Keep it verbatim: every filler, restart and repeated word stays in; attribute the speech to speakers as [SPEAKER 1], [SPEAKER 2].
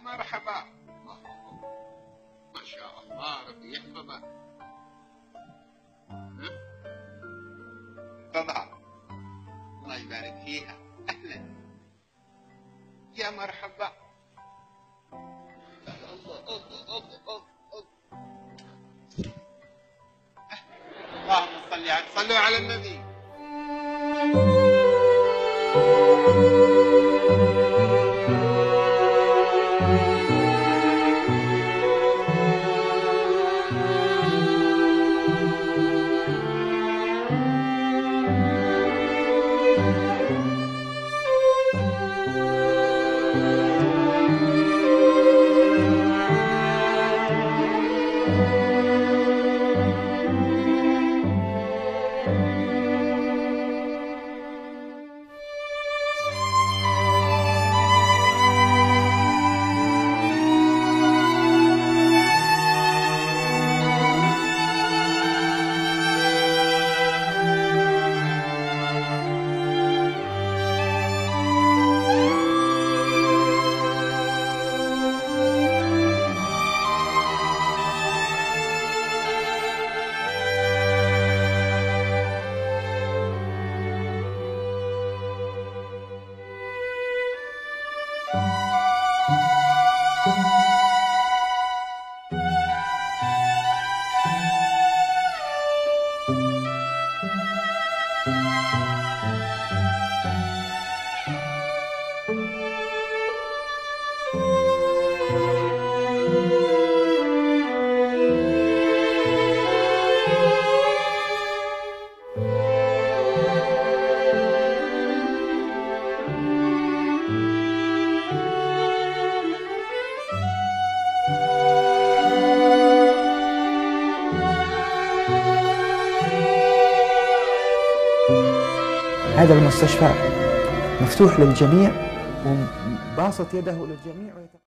[SPEAKER 1] مرحبا. ما شاء الله، ربي يحفظك. فضل الله يبارك فيها. أهلا يا مرحبا. الله الله الله الله. اللهم صل على صلوا على النبي.
[SPEAKER 2] هذا المستشفى مفتوح للجميع وباسط يده للجميع.